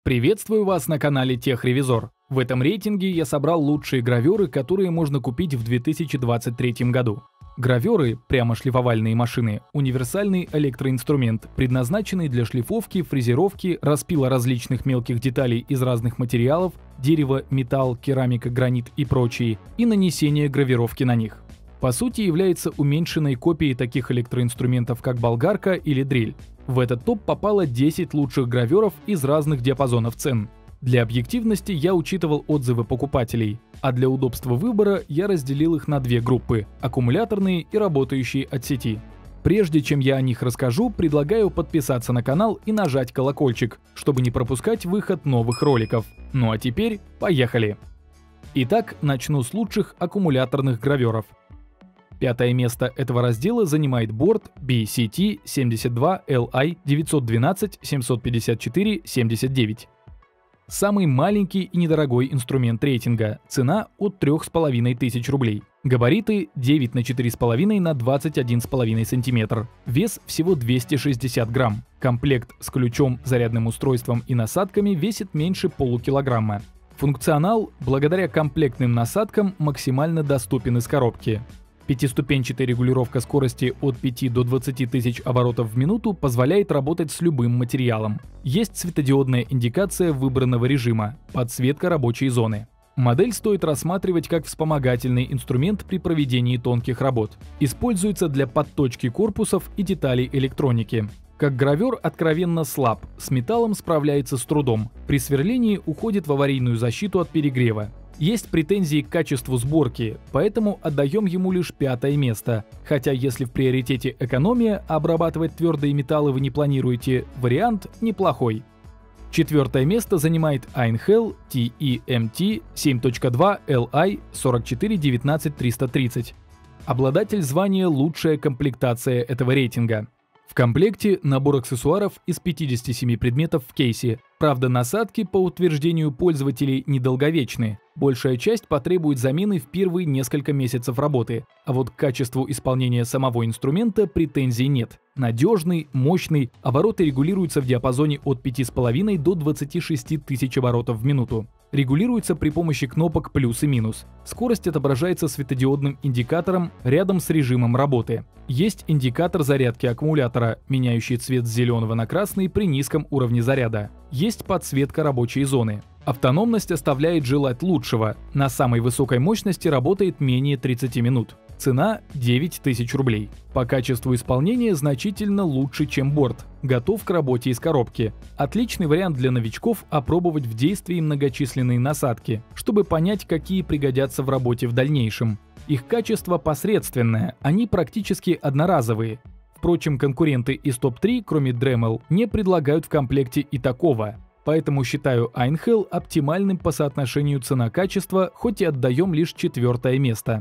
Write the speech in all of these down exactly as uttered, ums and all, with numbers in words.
Приветствую вас на канале Техревизор. В этом рейтинге я собрал лучшие гравёры, которые можно купить в две тысячи двадцать третьем году. Гравёры, прямо шлифовальные машины, универсальный электроинструмент, предназначенный для шлифовки, фрезеровки, распила различных мелких деталей из разных материалов, дерево, металл, керамика, гранит и прочие, и нанесения гравировки на них. По сути, является уменьшенной копией таких электроинструментов, как болгарка или дрель. В этот топ попало десять лучших гравёров из разных диапазонов цен. Для объективности я учитывал отзывы покупателей, а для удобства выбора я разделил их на две группы – аккумуляторные и работающие от сети. Прежде чем я о них расскажу, предлагаю подписаться на канал и нажать колокольчик, чтобы не пропускать выход новых роликов. Ну а теперь поехали! Итак, начну с лучших аккумуляторных гравёров. Пятое место этого раздела занимает борт би си ти семьдесят два эл ай девятьсот двенадцать семьсот пятьдесят четыре семьдесят девять. Самый маленький и недорогой инструмент рейтинга. Цена от трёх с половиной тысяч рублей. Габариты девять на четыре с половиной на двадцать один с половиной сантиметр. Вес всего двести шестьдесят грамм. Комплект с ключом, зарядным устройством и насадками весит меньше полукилограмма. Функционал, благодаря комплектным насадкам, максимально доступен из коробки. Пятиступенчатая регулировка скорости от пяти до двадцати тысяч оборотов в минуту позволяет работать с любым материалом. Есть светодиодная индикация выбранного режима, подсветка рабочей зоны. Модель стоит рассматривать как вспомогательный инструмент при проведении тонких работ. Используется для подточки корпусов и деталей электроники. Как гравёр откровенно слаб, с металлом справляется с трудом. При сверлении уходит в аварийную защиту от перегрева. Есть претензии к качеству сборки, поэтому отдаем ему лишь пятое место. Хотя если в приоритете экономия, а обрабатывать твердые металлы вы не планируете, вариант неплохой. Четвертое место занимает Ainhell ти и эм ти семь точка два эл ай сорок четыре девятнадцать триста тридцать. Обладатель звания «Лучшая комплектация» этого рейтинга. В комплекте набор аксессуаров из пятидесяти семи предметов в кейсе. Правда, насадки, по утверждению пользователей, недолговечны. Большая часть потребует замены в первые несколько месяцев работы, а вот к качеству исполнения самого инструмента претензий нет. Надежный, мощный, обороты регулируются в диапазоне от пяти с половиной до двадцати шести тысяч оборотов в минуту. Регулируется при помощи кнопок плюс и минус. Скорость отображается светодиодным индикатором рядом с режимом работы. Есть индикатор зарядки аккумулятора, меняющий цвет с зеленого на красный при низком уровне заряда. Есть подсветка рабочей зоны. Автономность оставляет желать лучшего. На самой высокой мощности работает менее тридцати минут. Цена девять тысяч рублей. По качеству исполнения значительно лучше, чем борт. Готов к работе из коробки. Отличный вариант для новичков опробовать в действии многочисленные насадки, чтобы понять, какие пригодятся в работе в дальнейшем. Их качество посредственное, они практически одноразовые. Впрочем, конкуренты из топ три, кроме Dremel, не предлагают в комплекте и такого. Поэтому считаю Ainhell оптимальным по соотношению цена-качество, хоть и отдаем лишь четвертое место.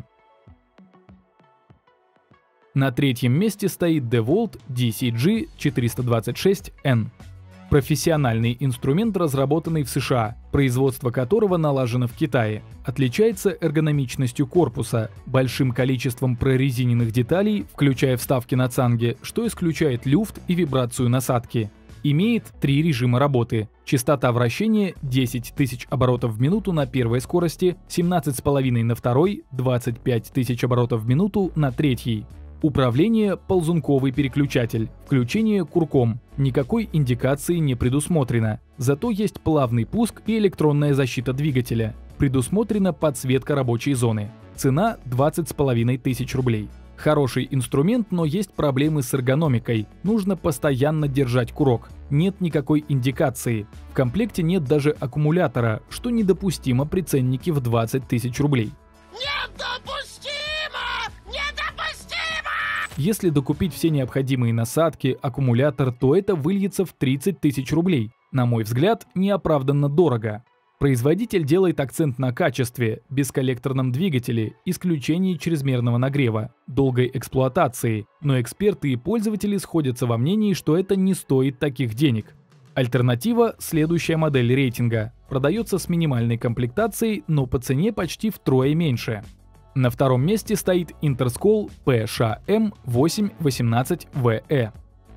На третьем месте стоит DeWalt ди си джи четыреста двадцать шесть эн. Профессиональный инструмент, разработанный в США, производство которого налажено в Китае. Отличается эргономичностью корпуса, большим количеством прорезиненных деталей, включая вставки на цанге, что исключает люфт и вибрацию насадки. Имеет три режима работы. Частота вращения десять тысяч оборотов в минуту на первой скорости, семнадцать с половиной на второй, двадцать пять тысяч оборотов в минуту на третьей. Управление – ползунковый переключатель. Включение курком. Никакой индикации не предусмотрено. Зато есть плавный пуск и электронная защита двигателя. Предусмотрена подсветка рабочей зоны. Цена двадцать с половиной тысяч рублей. Хороший инструмент, но есть проблемы с эргономикой. Нужно постоянно держать курок. Нет никакой индикации. В комплекте нет даже аккумулятора, что недопустимо при ценнике в двадцать тысяч рублей. Недопустимо! Недопустимо! Если докупить все необходимые насадки, аккумулятор, то это выльется в тридцать тысяч рублей. На мой взгляд, неоправданно дорого. Производитель делает акцент на качестве, бесколлекторном двигателе, исключении чрезмерного нагрева, долгой эксплуатации, но эксперты и пользователи сходятся во мнении, что это не стоит таких денег. Альтернатива – следующая модель рейтинга. Продается с минимальной комплектацией, но по цене почти втрое меньше. На втором месте стоит Interscroll пи эш эм восемь восемнадцать ви и.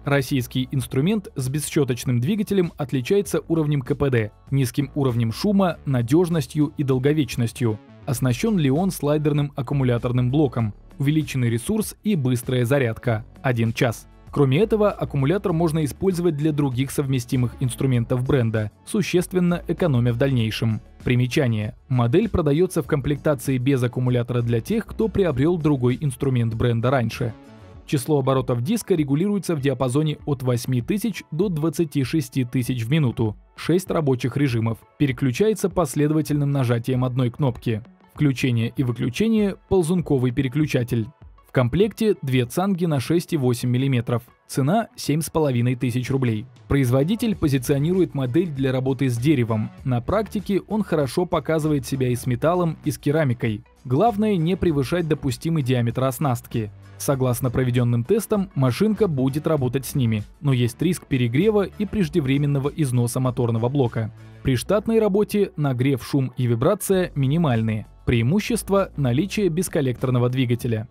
Российский инструмент с бесщеточным двигателем отличается уровнем ка пэ дэ, низким уровнем шума, надежностью и долговечностью. Оснащен Лион слайдерным аккумуляторным блоком, увеличенный ресурс и быстрая зарядка – один час. Кроме этого, аккумулятор можно использовать для других совместимых инструментов бренда, существенно экономя в дальнейшем. Примечание. Модель продается в комплектации без аккумулятора для тех, кто приобрел другой инструмент бренда раньше. Число оборотов диска регулируется в диапазоне от восьми тысяч до двадцати шести тысяч в минуту. шесть рабочих режимов. Переключается последовательным нажатием одной кнопки. Включение и выключение – ползунковый переключатель. В комплекте две цанги на шесть и восемь миллиметров. Цена семь с половиной тысяч рублей. Производитель позиционирует модель для работы с деревом. На практике он хорошо показывает себя и с металлом, и с керамикой. Главное не превышать допустимый диаметр оснастки. Согласно проведенным тестам, машинка будет работать с ними, но есть риск перегрева и преждевременного износа моторного блока. При штатной работе нагрев, шум и вибрация минимальные. Преимущество – наличие бесколлекторного двигателя.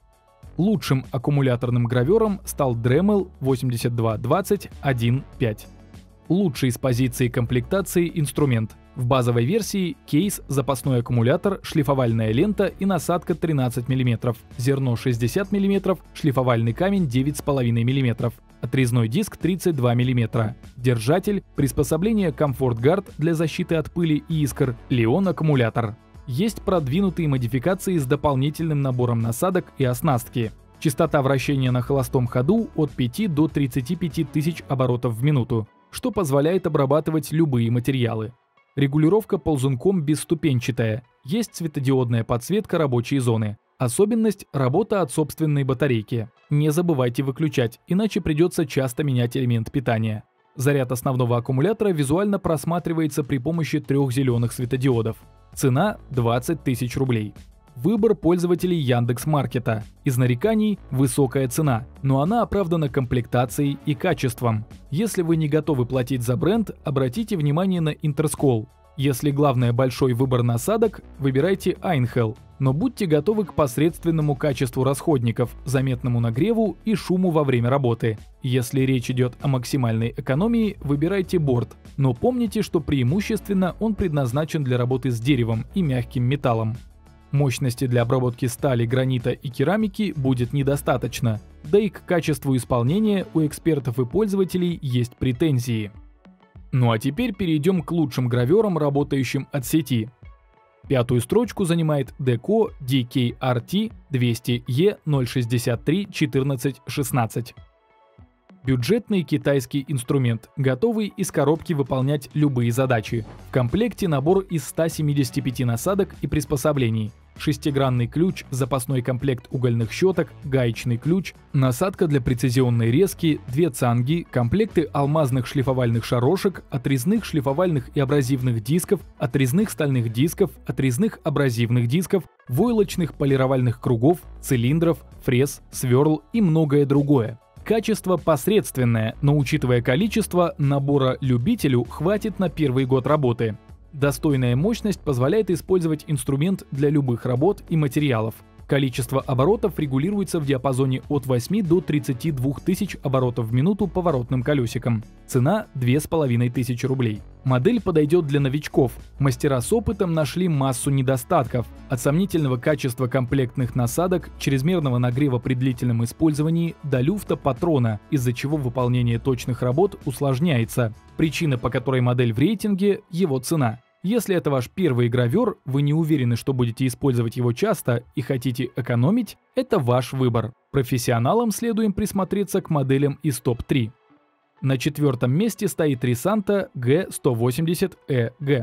Лучшим аккумуляторным гравером стал Dremel восемьдесят два двадцать один пять. Лучший с позиции комплектации инструмент. В базовой версии кейс, запасной аккумулятор, шлифовальная лента и насадка тринадцать миллиметров, зерно шестьдесят миллиметров, шлифовальный камень девять с половиной миллиметров, отрезной диск тридцать два миллиметра, держатель, приспособление Comfort Guard для защиты от пыли и искр, Лион аккумулятор. Есть продвинутые модификации с дополнительным набором насадок и оснастки. Частота вращения на холостом ходу от пяти до тридцати пяти тысяч оборотов в минуту, что позволяет обрабатывать любые материалы. Регулировка ползунком бесступенчатая, есть светодиодная подсветка рабочей зоны. Особенность – работа от собственной батарейки. Не забывайте выключать, иначе придется часто менять элемент питания. Заряд основного аккумулятора визуально просматривается при помощи трех зеленых светодиодов. Цена – двадцать тысяч рублей. Выбор пользователей Яндекс.Маркета. Из нареканий – высокая цена, но она оправдана комплектацией и качеством. Если вы не готовы платить за бренд, обратите внимание на Интерскол. Если главное большой выбор насадок, выбирайте Einhell, но будьте готовы к посредственному качеству расходников, заметному нагреву и шуму во время работы. Если речь идет о максимальной экономии, выбирайте Bord, но помните, что преимущественно он предназначен для работы с деревом и мягким металлом. Мощности для обработки стали, гранита и керамики будет недостаточно, да и к качеству исполнения у экспертов и пользователей есть претензии. Ну а теперь перейдем к лучшим граверам, работающим от сети. Пятую строчку занимает Deco ди кей ар ти двести и ноль шестьдесят три четырнадцать шестнадцать. Бюджетный китайский инструмент, готовый из коробки выполнять любые задачи. В комплекте набор из ста семидесяти пяти насадок и приспособлений. Шестигранный ключ, запасной комплект угольных щеток, гаечный ключ, насадка для прецизионной резки, две цанги, комплекты алмазных шлифовальных шарошек, отрезных шлифовальных и абразивных дисков, отрезных стальных дисков, отрезных абразивных дисков, войлочных полировальных кругов, цилиндров, фрез, сверл и многое другое. Качество посредственное, но учитывая количество, набора любителю хватит на первый год работы. Достойная мощность позволяет использовать инструмент для любых работ и материалов. Количество оборотов регулируется в диапазоне от восьми до тридцати двух тысяч оборотов в минуту поворотным колесиком. Цена – две с половиной тысячи рублей. Модель подойдет для новичков. Мастера с опытом нашли массу недостатков. От сомнительного качества комплектных насадок, чрезмерного нагрева при длительном использовании до люфта патрона, из-за чего выполнение точных работ усложняется. Причина, по которой модель в рейтинге – его цена. Если это ваш первый гравер, вы не уверены, что будете использовать его часто и хотите экономить, это ваш выбор. Профессионалам следуем присмотреться к моделям из топ три. На четвертом месте стоит Risanta джи сто восемьдесят и джи.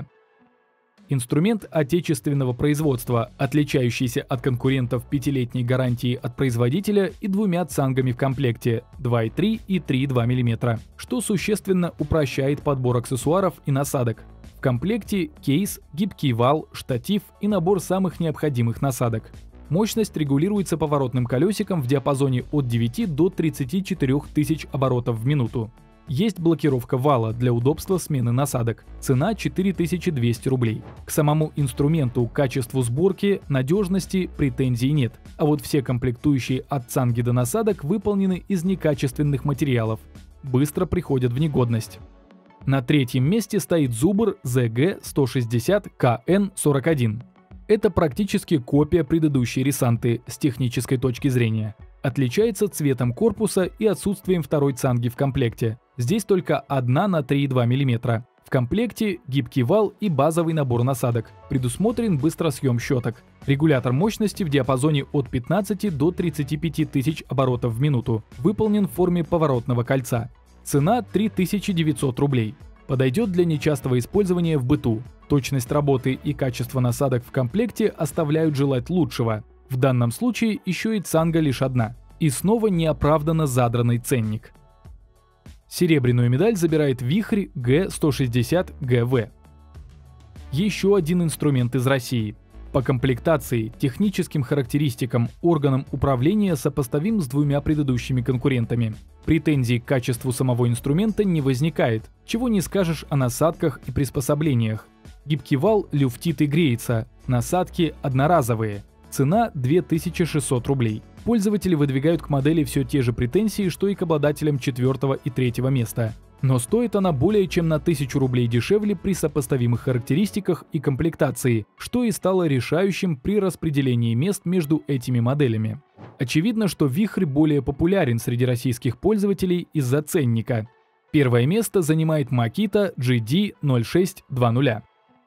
Инструмент отечественного производства, отличающийся от конкурентов пятилетней гарантией от производителя и двумя цангами в комплекте два и три и три и два миллиметра, что существенно упрощает подбор аксессуаров и насадок. В комплекте кейс, гибкий вал, штатив и набор самых необходимых насадок. Мощность регулируется поворотным колесиком в диапазоне от девяти до тридцати четырёх тысяч оборотов в минуту. Есть блокировка вала для удобства смены насадок. Цена четыре тысячи двести рублей. К самому инструменту, качеству сборки, надежности претензий нет. А вот все комплектующие от цанги до насадок выполнены из некачественных материалов. Быстро приходят в негодность. На третьем месте стоит Зубр зэ гэ сто шестьдесят ка эн сорок один. Это практически копия предыдущей Ресанты с технической точки зрения. Отличается цветом корпуса и отсутствием второй цанги в комплекте. Здесь только одна на три и два миллиметра. В комплекте гибкий вал и базовый набор насадок. Предусмотрен быстросъем щеток. Регулятор мощности в диапазоне от пятнадцати до тридцати пяти тысяч оборотов в минуту. Выполнен в форме поворотного кольца. Цена три тысячи девятьсот рублей. Подойдет для нечастого использования в быту. Точность работы и качество насадок в комплекте оставляют желать лучшего. В данном случае еще и цанга лишь одна. И снова неоправданно задранный ценник. Серебряную медаль забирает Вихрь гэ сто шестьдесят гэ вэ. Еще один инструмент из России. По комплектации, техническим характеристикам, органам управления сопоставим с двумя предыдущими конкурентами. Претензий к качеству самого инструмента не возникает, чего не скажешь о насадках и приспособлениях. Гибкий вал люфтит и греется, насадки одноразовые. Цена две тысячи шестьсот рублей. Пользователи выдвигают к модели все те же претензии, что и к обладателям четвертого и третьего места. Но стоит она более чем на тысячу рублей дешевле при сопоставимых характеристиках и комплектации, что и стало решающим при распределении мест между этими моделями. Очевидно, что Вихрь более популярен среди российских пользователей из-за ценника. Первое место занимает Makita джи ди ноль шесть двадцать.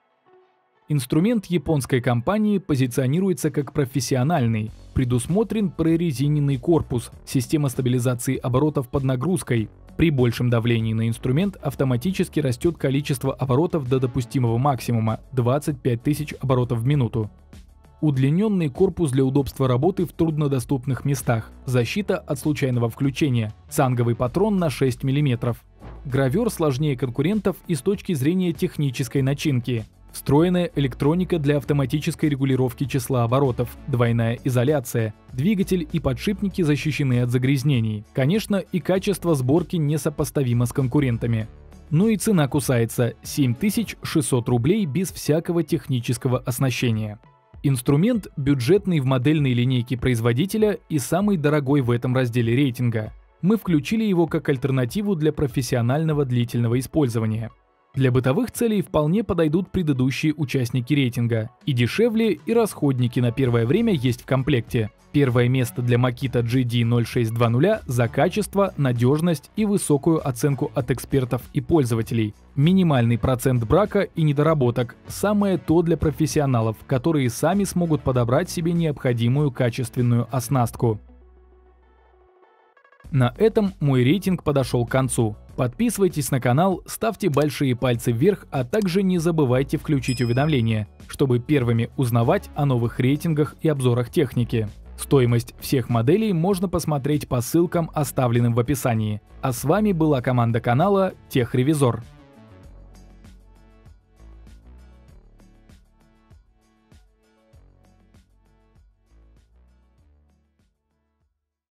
Инструмент японской компании позиционируется как профессиональный. Предусмотрен прорезиненный корпус, система стабилизации оборотов под нагрузкой. При большем давлении на инструмент автоматически растет количество оборотов до допустимого максимума – двадцать пять тысяч оборотов в минуту. Удлиненный корпус для удобства работы в труднодоступных местах, защита от случайного включения, цанговый патрон на шесть миллиметров. Гравер сложнее конкурентов и с точки зрения технической начинки. Встроенная электроника для автоматической регулировки числа оборотов, двойная изоляция, двигатель и подшипники защищены от загрязнений. Конечно, и качество сборки несопоставимо с конкурентами. Ну и цена кусается – семь тысяч шестьсот рублей без всякого технического оснащения. Инструмент бюджетный в модельной линейке производителя и самый дорогой в этом разделе рейтинга. Мы включили его как альтернативу для профессионального длительного использования. Для бытовых целей вполне подойдут предыдущие участники рейтинга. И дешевле, и расходники на первое время есть в комплекте. Первое место для Makita джи ди ноль шесть двадцать за качество, надежность и высокую оценку от экспертов и пользователей. Минимальный процент брака и недоработок – самое то для профессионалов, которые сами смогут подобрать себе необходимую качественную оснастку. На этом мой рейтинг подошел к концу. Подписывайтесь на канал, ставьте большие пальцы вверх, а также не забывайте включить уведомления, чтобы первыми узнавать о новых рейтингах и обзорах техники. Стоимость всех моделей можно посмотреть по ссылкам, оставленным в описании. А с вами была команда канала Техревизор.